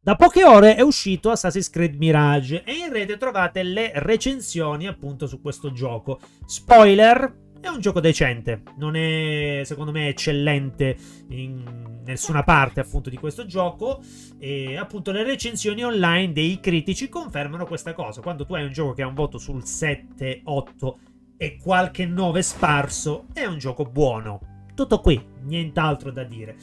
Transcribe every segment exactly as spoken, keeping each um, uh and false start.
Da poche ore è uscito Assassin's Creed Mirage e in rete trovate le recensioni appunto su questo gioco. Spoiler, è un gioco decente, non è secondo me eccellente in nessuna parte appunto di questo gioco, e appunto le recensioni online dei critici confermano questa cosa. Quando tu hai un gioco che ha un voto sul sette otto e qualche nove sparso, è un gioco buono. Tutto qui, nient'altro da dire.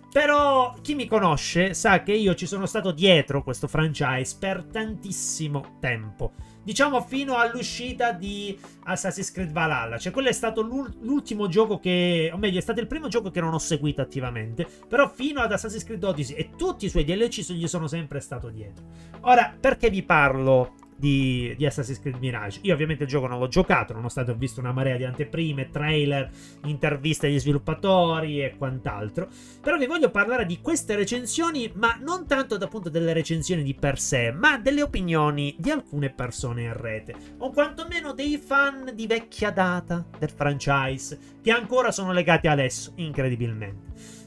Però chi mi conosce sa che io ci sono stato dietro questo franchise per tantissimo tempo. Diciamo fino all'uscita di Assassin's Creed Valhalla. Cioè quello è stato l'ultimo gioco che... o meglio, è stato il primo gioco che non ho seguito attivamente. Però fino ad Assassin's Creed Odyssey e tutti i suoi D L C gli sono sempre stato dietro. Ora, perché vi parlo di, di Assassin's Creed Mirage? Io ovviamente il gioco non l'ho giocato, nonostante ho visto una marea di anteprime, trailer, interviste agli sviluppatori e quant'altro. Però vi voglio parlare di queste recensioni, ma non tanto dal punto delle recensioni di per sé, ma delle opinioni di alcune persone in rete, o quantomeno dei fan di vecchia data del franchise, che ancora sono legati adesso, incredibilmente.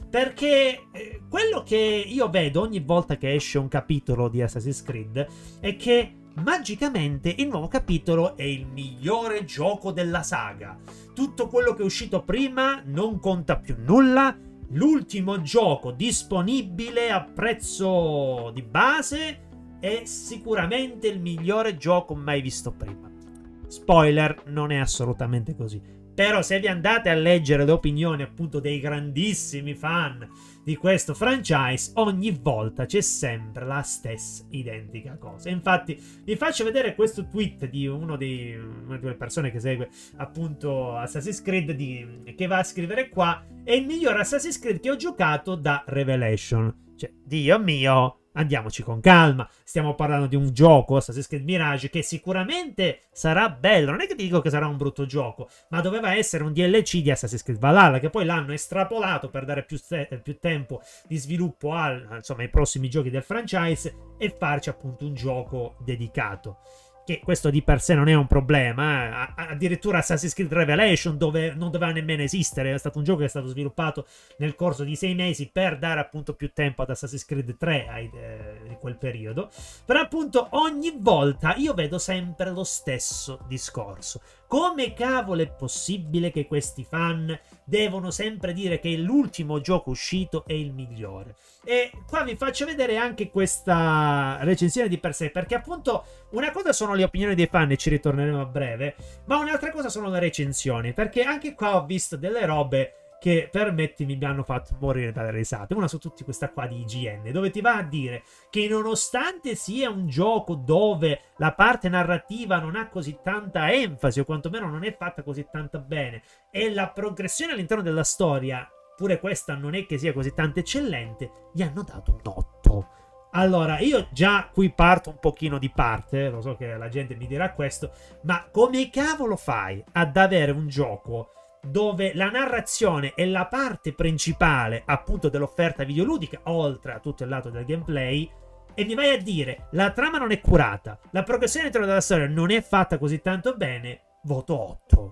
Perché eh, quello che io vedo ogni volta che esce un capitolo di Assassin's Creed è che magicamente il nuovo capitolo è il migliore gioco della saga. Tutto quello che è uscito prima non conta più nulla. L'ultimo gioco disponibile a prezzo di base è sicuramente il migliore gioco mai visto prima. Spoiler, non è assolutamente così. Però se vi andate a leggere le opinioni appunto dei grandissimi fan di questo franchise, ogni volta c'è sempre la stessa identica cosa. Infatti vi faccio vedere questo tweet di uno dei, una delle persone che segue appunto Assassin's Creed, di, che va a scrivere qua: è il miglior Assassin's Creed che ho giocato da Revelation. Cioè, Dio mio, andiamoci con calma. Stiamo parlando di un gioco, Assassin's Creed Mirage, che sicuramente sarà bello. Non è che ti dico che sarà un brutto gioco, ma doveva essere un D L C di Assassin's Creed Valhalla, che poi l'hanno estrapolato per dare più, più tempo di sviluppo al, insomma, ai prossimi giochi del franchise e farci appunto un gioco dedicato. Che questo di per sé non è un problema, eh. Addirittura Assassin's Creed Revelation, dove non doveva nemmeno esistere, è stato un gioco che è stato sviluppato nel corso di sei mesi per dare appunto più tempo ad Assassin's Creed tre ai, eh, di quel periodo. Però appunto ogni volta io vedo sempre lo stesso discorso. Come cavolo è possibile che questi fan devono sempre dire che l'ultimo gioco uscito è il migliore? E qua vi faccio vedere anche questa recensione di per sé, perché appunto una cosa sono le opinioni dei fan e ci ritorneremo a breve, ma un'altra cosa sono le recensioni, perché anche qua ho visto delle robe che, permettimi, mi hanno fatto morire dalle risate. Una su tutti, questa qua di I G N, dove ti va a dire che nonostante sia un gioco dove la parte narrativa non ha così tanta enfasi, o quantomeno non è fatta così tanto bene, e la progressione all'interno della storia, pure questa non è che sia così tanto eccellente, gli hanno dato un otto. Allora, io già qui parto un pochino di parte, lo so che la gente mi dirà questo, ma come cavolo fai ad avere un gioco dove la narrazione è la parte principale appunto dell'offerta videoludica, oltre a tutto il lato del gameplay, e mi vai a dire la trama non è curata, la progressione all'interno della storia non è fatta così tanto bene, voto otto.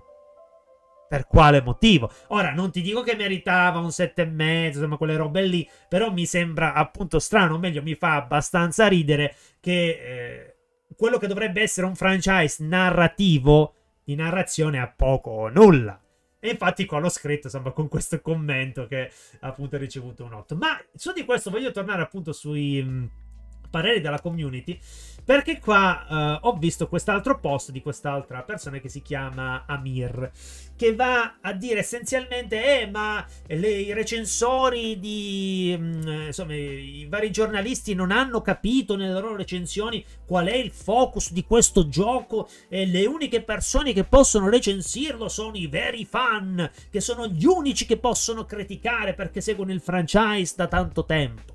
Per quale motivo? Ora, non ti dico che meritava un sette e mezzo, insomma quelle robe lì, però mi sembra appunto strano, o meglio mi fa abbastanza ridere che eh, quello che dovrebbe essere un franchise narrativo, di narrazione ha poco o nulla. E infatti qua l'ho scritto, insomma, con questo commento che appunto ha ricevuto un otto. Ma su di questo voglio tornare appunto sui mh, pareri della community, perché qua uh, ho visto quest'altro post di quest'altra persona che si chiama Amir, che va a dire essenzialmente eh ma le, i recensori di mh, insomma i vari giornalisti non hanno capito nelle loro recensioni qual è il focus di questo gioco e le uniche persone che possono recensirlo sono i veri fan, che sono gli unici che possono criticare perché seguono il franchise da tanto tempo.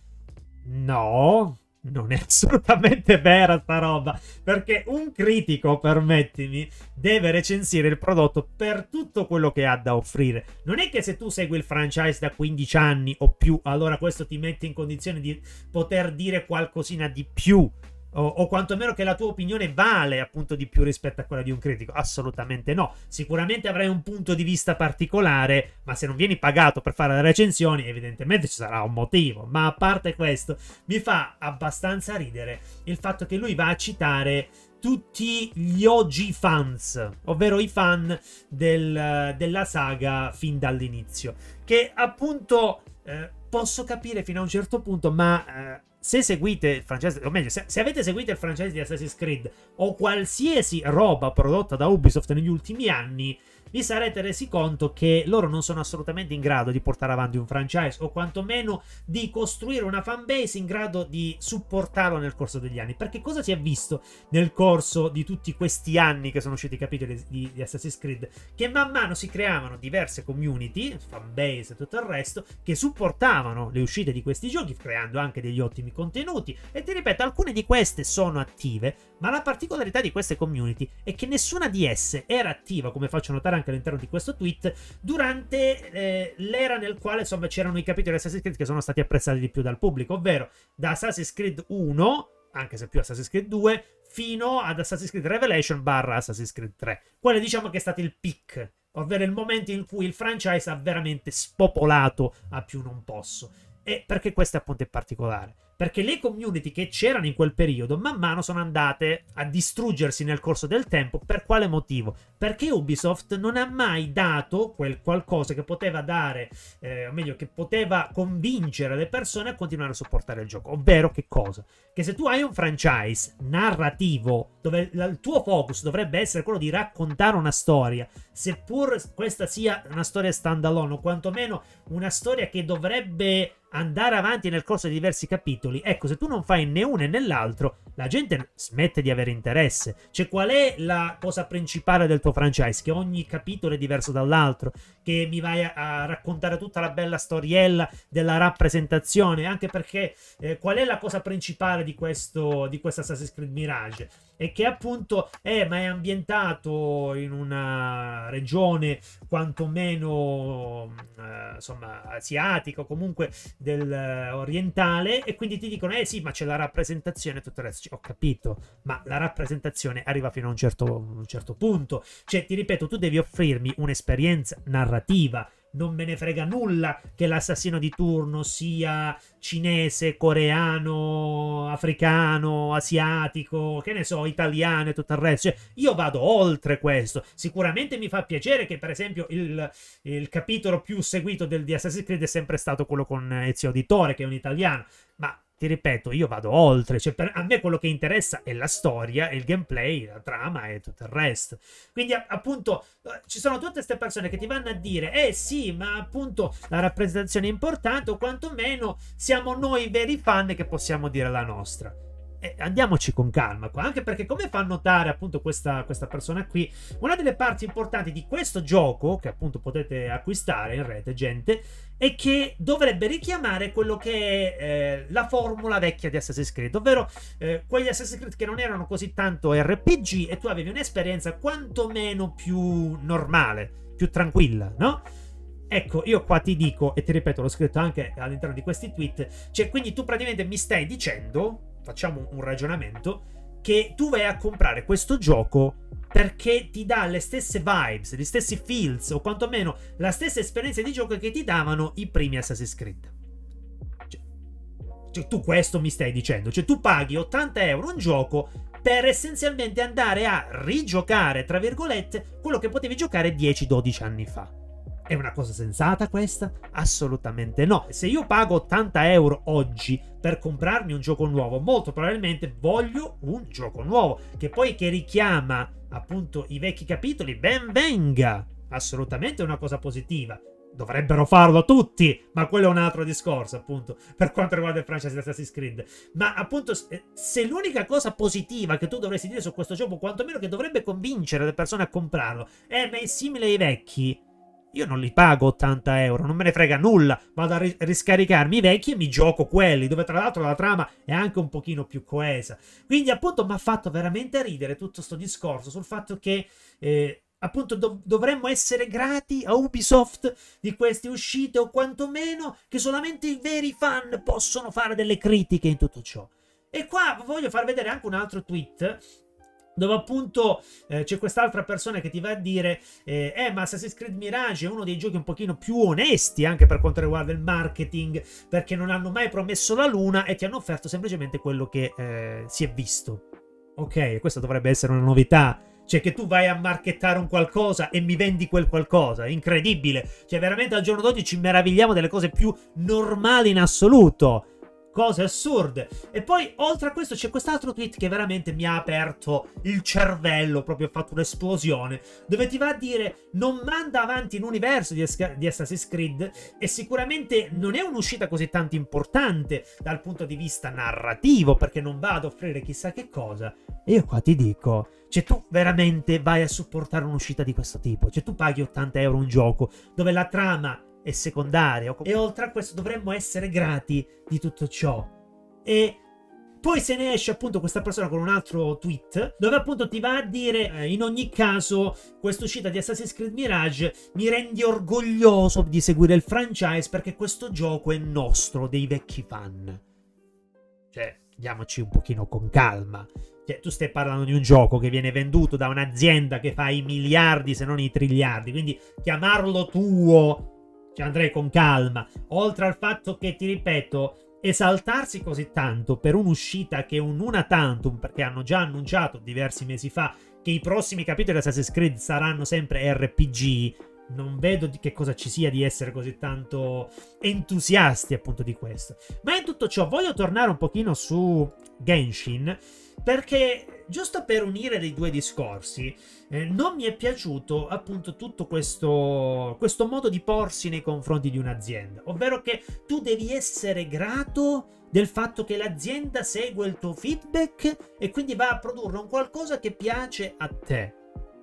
No, non è assolutamente vera sta roba, perché un critico, permettimi, deve recensire il prodotto per tutto quello che ha da offrire. Non è che se tu segui il franchise da quindici anni o più, allora questo ti mette in condizione di poter dire qualcosina di più O, o quantomeno che la tua opinione vale appunto di più rispetto a quella di un critico? Assolutamente no. Sicuramente avrai un punto di vista particolare, ma se non vieni pagato per fare le recensioni, evidentemente ci sarà un motivo. Ma a parte questo, mi fa abbastanza ridere il fatto che lui va a citare tutti gli O G fans, ovvero i fan del, della saga fin dall'inizio, che appunto eh, posso capire fino a un certo punto, ma... Eh, se seguite il franchise, o meglio, se, se avete seguito il franchise di Assassin's Creed o qualsiasi roba prodotta da Ubisoft negli ultimi anni, vi sarete resi conto che loro non sono assolutamente in grado di portare avanti un franchise o quantomeno di costruire una fanbase in grado di supportarlo nel corso degli anni. Perché cosa si è visto nel corso di tutti questi anni che sono usciti i capitoli di, di Assassin's Creed? Che man mano si creavano diverse community, fanbase e tutto il resto, che supportavano le uscite di questi giochi, creando anche degli ottimi contenuti. E ti ripeto, alcune di queste sono attive, ma la particolarità di queste community è che nessuna di esse era attiva, come faccio notare anche all'interno di questo tweet, durante eh, l'era nel quale insomma c'erano i capitoli di Assassin's Creed che sono stati apprezzati di più dal pubblico, ovvero da Assassin's Creed uno, anche se più Assassin's Creed due, fino ad Assassin's Creed Revelation barra Assassin's Creed tre. Quello diciamo che è stato il peak, ovvero il momento in cui il franchise ha veramente spopolato a più non posso. E perché questo appunto è particolare? Perché le community che c'erano in quel periodo man mano sono andate a distruggersi nel corso del tempo. Per quale motivo? Perché Ubisoft non ha mai dato quel qualcosa che poteva dare, eh, o meglio, che poteva convincere le persone a continuare a supportare il gioco. Ovvero che cosa? Che se tu hai un franchise narrativo dove il tuo focus dovrebbe essere quello di raccontare una storia, seppur questa sia una storia standalone o quantomeno una storia che dovrebbe andare avanti nel corso di diversi capitoli, ecco, se tu non fai né uno né l'altro, la gente smette di avere interesse. Cioè, qual è la cosa principale del tuo franchise? Che ogni capitolo è diverso dall'altro, che mi vai a, a raccontare tutta la bella storiella della rappresentazione, anche perché eh, qual è la cosa principale di questo di questo Assassin's Creed Mirage? E che appunto è, ma è ambientato in una regione quantomeno eh, insomma asiatica o comunque del uh, orientale, e quindi ti dicono eh sì, ma c'è la rappresentazione e tutto il resto. Cioè, ho capito, ma la rappresentazione arriva fino a un certo, un certo punto. Cioè, ti ripeto, tu devi offrirmi un'esperienza narrativa. Non me ne frega nulla che l'assassino di turno sia cinese, coreano, africano, asiatico, che ne so, italiano e tutto il resto. Cioè, io vado oltre questo. Sicuramente mi fa piacere che, per esempio, il, il capitolo più seguito del, di Assassin's Creed è sempre stato quello con Ezio Auditore, che è un italiano. Ma ti ripeto, io vado oltre. Cioè, per, a me quello che interessa è la storia, il gameplay, la trama e tutto il resto. Quindi, a, appunto, ci sono tutte queste persone che ti vanno a dire eh sì, ma appunto la rappresentazione è importante, o quantomeno siamo noi veri fan che possiamo dire la nostra. E andiamoci con calma qua, anche perché, come fa notare appunto questa, questa persona qui, una delle parti importanti di questo gioco, che appunto potete acquistare in rete, gente, è che dovrebbe richiamare quello che è eh, la formula vecchia di Assassin's Creed, ovvero eh, quegli Assassin's Creed che non erano così tanto R P G e tu avevi un'esperienza quantomeno più normale, più tranquilla, no? Ecco, io qua ti dico, e ti ripeto, l'ho scritto anche all'interno di questi tweet, cioè, quindi tu praticamente mi stai dicendo, facciamo un ragionamento, che tu vai a comprare questo gioco perché ti dà le stesse vibes, gli stessi feels, o quantomeno la stessa esperienza di gioco che ti davano i primi Assassin's Creed. Cioè, cioè tu questo mi stai dicendo, cioè tu paghi ottanta euro un gioco per essenzialmente andare a rigiocare, tra virgolette, quello che potevi giocare dieci dodici anni fa. È una cosa sensata questa? Assolutamente no. Se io pago ottanta euro oggi per comprarmi un gioco nuovo, molto probabilmente voglio un gioco nuovo, che poi che richiama appunto i vecchi capitoli, ben venga. Assolutamente è una cosa positiva. Dovrebbero farlo tutti, ma quello è un altro discorso, appunto, per quanto riguarda il franchise di Assassin's Creed. Ma appunto, se l'unica cosa positiva che tu dovresti dire su questo gioco, quantomeno che dovrebbe convincere le persone a comprarlo, è ma è simile ai vecchi, io non li pago ottanta euro, non me ne frega nulla, vado a ris riscaricarmi i vecchi e mi gioco quelli, dove tra l'altro la trama è anche un pochino più coesa. Quindi appunto mi ha fatto veramente ridere tutto sto discorso sul fatto che eh, appunto dov dovremmo essere grati a Ubisoft di queste uscite, o quantomeno che solamente i veri fan possono fare delle critiche in tutto ciò. E qua voglio far vedere anche un altro tweet dove appunto eh, c'è quest'altra persona che ti va a dire eh, eh ma Assassin's Creed Mirage è uno dei giochi un pochino più onesti anche per quanto riguarda il marketing, perché non hanno mai promesso la luna e ti hanno offerto semplicemente quello che eh, si è visto. Ok, questa dovrebbe essere una novità, cioè che tu vai a marchettare un qualcosa e mi vendi quel qualcosa, incredibile, cioè veramente al giorno d'oggi ci meravigliamo delle cose più normali in assoluto. Cose assurde. E poi, oltre a questo, c'è quest'altro tweet che veramente mi ha aperto il cervello, proprio ha fatto un'esplosione, dove ti va a dire non manda avanti l'universo di, di Assassin's Creed e sicuramente non è un'uscita così tanto importante dal punto di vista narrativo, perché non va ad offrire chissà che cosa. E io qua ti dico, cioè tu veramente vai a supportare un'uscita di questo tipo, cioè tu paghi ottanta euro un gioco dove la trama è secondaria e oltre a questo dovremmo essere grati di tutto ciò. E poi se ne esce appunto questa persona con un altro tweet dove appunto ti va a dire eh, in ogni caso questa uscita di Assassin's Creed Mirage mi rende orgoglioso di seguire il franchise perché questo gioco è nostro, dei vecchi fan. Cioè, diamoci un pochino con calma. Cioè, tu stai parlando di un gioco che viene venduto da un'azienda che fa i miliardi se non i triliardi, quindi chiamarlo tuo, cioè andrei con calma. Oltre al fatto che, ti ripeto, esaltarsi così tanto per un'uscita che è un una tantum, perché hanno già annunciato diversi mesi fa che i prossimi capitoli di Assassin's Creed saranno sempre R P G, non vedo di che cosa ci sia di essere così tanto entusiasti appunto di questo. Ma in tutto ciò voglio tornare un pochino su Genshin, perché giusto per unire dei due discorsi eh, non mi è piaciuto appunto tutto questo, questo modo di porsi nei confronti di un'azienda, ovvero che tu devi essere grato del fatto che l'azienda segue il tuo feedback e quindi va a produrre un qualcosa che piace a te.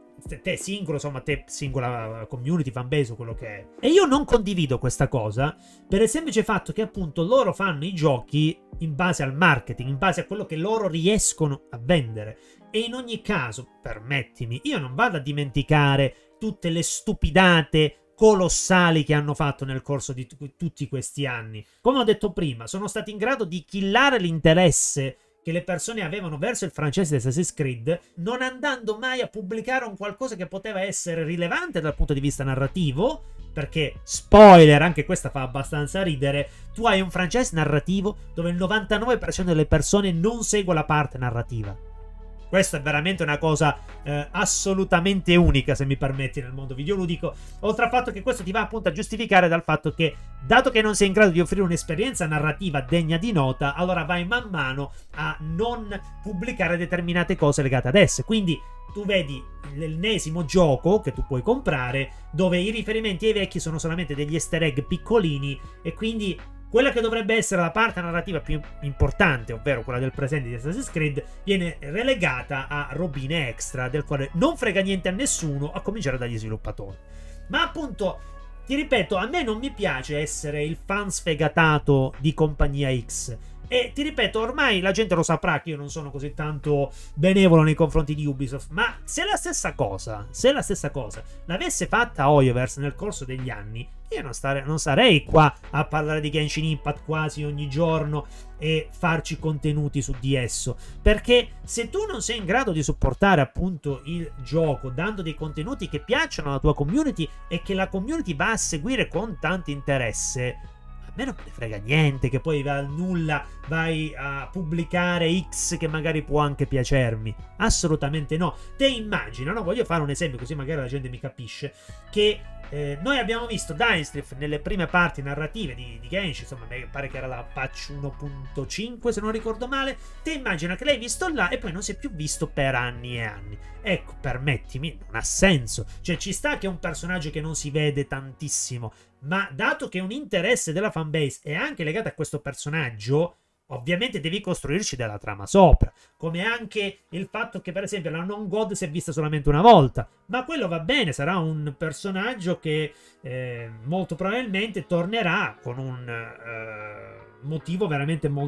Te singolo, insomma, te singola community, fanbase o quello che è. E io non condivido questa cosa per il semplice fatto che appunto loro fanno i giochi in base al marketing, in base a quello che loro riescono a vendere. E in ogni caso, permettimi, io non vado a dimenticare tutte le stupidate colossali che hanno fatto nel corso di tutti questi anni. Come ho detto prima, sono stati in grado di killare l'interesse che le persone avevano verso il franchise di Assassin's Creed, non andando mai a pubblicare un qualcosa che poteva essere rilevante dal punto di vista narrativo, perché, spoiler, anche questa fa abbastanza ridere, tu hai un franchise narrativo dove il novantanove per cento delle persone non segue la parte narrativa. Questa è veramente una cosa eh, assolutamente unica, se mi permetti, nel mondo videoludico. Oltre al fatto che questo ti va appunto a giustificare dal fatto che, dato che non sei in grado di offrire un'esperienza narrativa degna di nota, allora vai man mano a non pubblicare determinate cose legate ad esse. Quindi tu vedi l'ennesimo gioco che tu puoi comprare, dove i riferimenti ai vecchi sono solamente degli easter egg piccolini, e quindi quella che dovrebbe essere la parte narrativa più importante, ovvero quella del presente di Assassin's Creed, viene relegata a robine extra, del quale non frega niente a nessuno, a cominciare dagli sviluppatori. Ma appunto, ti ripeto, a me non mi piace essere il fan sfegatato di Compagnia X. E ti ripeto, ormai la gente lo saprà che io non sono così tanto benevolo nei confronti di Ubisoft, ma se la stessa cosa, se la stessa cosa l'avesse fatta Hoyoverse nel corso degli anni, io non, stare, non sarei qua a parlare di Genshin Impact quasi ogni giorno e farci contenuti su di esso, perché se tu non sei in grado di supportare appunto il gioco dando dei contenuti che piacciono alla tua community e che la community va a seguire con tanto interesse, a me non me ne frega niente che poi va al nulla vai a pubblicare X che magari può anche piacermi. Assolutamente no. Te immagina, no? Voglio fare un esempio così magari la gente mi capisce, che eh, noi abbiamo visto Dynasty nelle prime parti narrative di, di Genshin, insomma mi pare che era la patch uno punto cinque se non ricordo male. Te immagina che l'hai visto là e poi non si è più visto per anni e anni. Ecco, permettimi, non ha senso. Cioè ci sta che è un personaggio che non si vede tantissimo, ma dato che un interesse della fanbase è anche legato a questo personaggio, ovviamente devi costruirci della trama sopra. Come anche il fatto che per esempio la non god si è vista solamente una volta, ma quello va bene, sarà un personaggio che eh, molto probabilmente tornerà con un eh, motivo veramente molto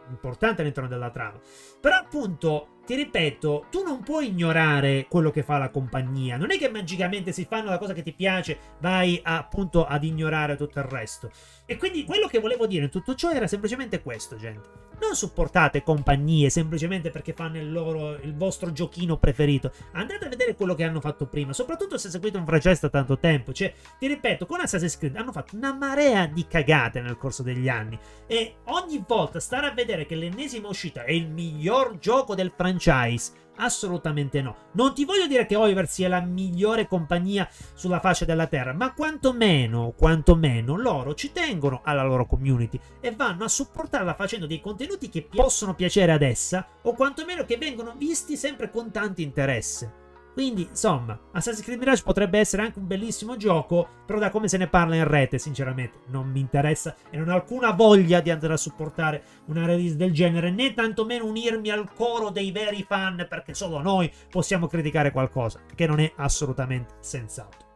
importante all'interno della trama. Però appunto, ti ripeto, tu non puoi ignorare quello che fa la compagnia. Non è che magicamente si fanno la cosa che ti piace, vai a, appunto ad ignorare tutto il resto. E quindi quello che volevo dire in tutto ciò era semplicemente questo, gente. Non supportate compagnie semplicemente perché fanno il, loro, il vostro giochino preferito. Andate a vedere quello che hanno fatto prima, soprattutto se seguite un franchise da tanto tempo. Cioè, ti ripeto, con Assassin's Creed hanno fatto una marea di cagate nel corso degli anni. E ogni volta stare a vedere che l'ennesima uscita è il miglior gioco del franchise, assolutamente no. Non ti voglio dire che Oliver sia la migliore compagnia sulla faccia della terra, ma quantomeno, quantomeno loro ci tengono alla loro community e vanno a supportarla facendo dei contenuti che possono piacere ad essa, o quantomeno che vengono visti sempre con tanto interesse. Quindi, insomma, Assassin's Creed Mirage potrebbe essere anche un bellissimo gioco, però da come se ne parla in rete, sinceramente, non mi interessa e non ho alcuna voglia di andare a supportare una release del genere, né tantomeno unirmi al coro dei veri fan, perché solo noi possiamo criticare qualcosa, che non è assolutamente sensato.